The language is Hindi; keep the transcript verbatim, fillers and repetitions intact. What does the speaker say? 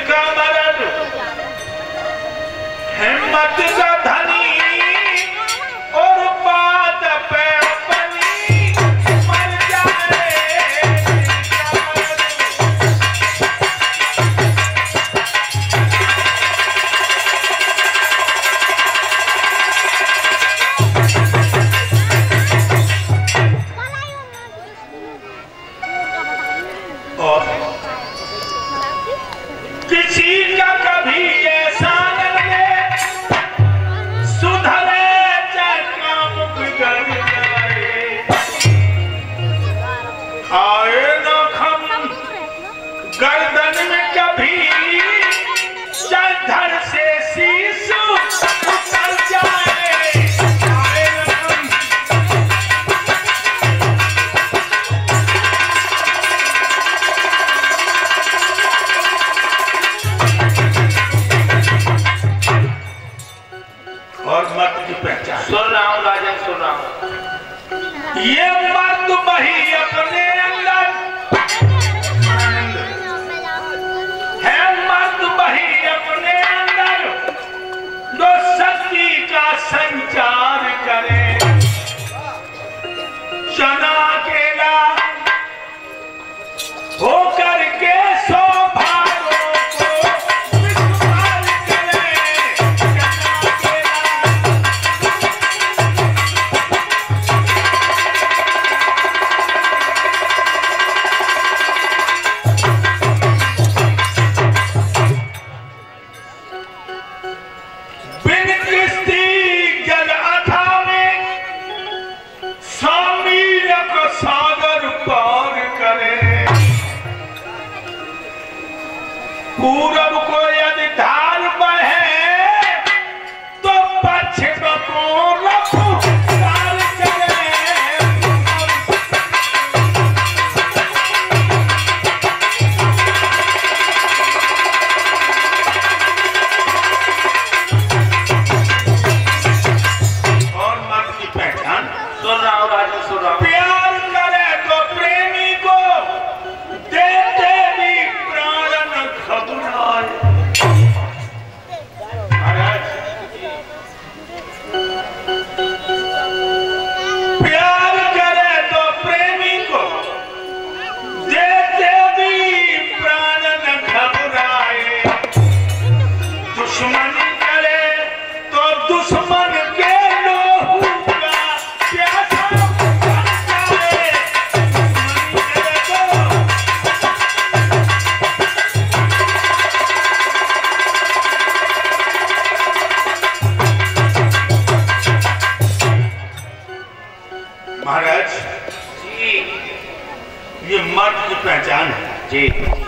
जिसका मर्द हिम्मत का धनी और बात पे अपनी मर जाए। और किसी का कभी ऐसा गर्दन में कभी धड़ से शीशु उतर जाए। और मर्द की पहचान सुन रहा हूँ राजन, सुन रहा हूँ। ये मर्द वही अपने अंदर है, मर्द वही अपने अंदर जो शक्ति का संचार करे। चना अकेला होकर के सौ भागों को विस्तार करे। चना अकेला पूरब को यदि ढाल बहे तो पश्चिम को रफ्तार चले। और मर्द की पहचान सुन रहा हूँ राजा, सुन रहा हूँ। प्यार करे तो प्रेमी को देते भी प्राण न घबराए। प्यार करे तो प्रेमी को देते भी प्राण न घबराए। दुश्मन करे तो दुश्मन के लोहू का प्यासा बन जाए। महाराज जी, ये मर्द की पहचान है जी।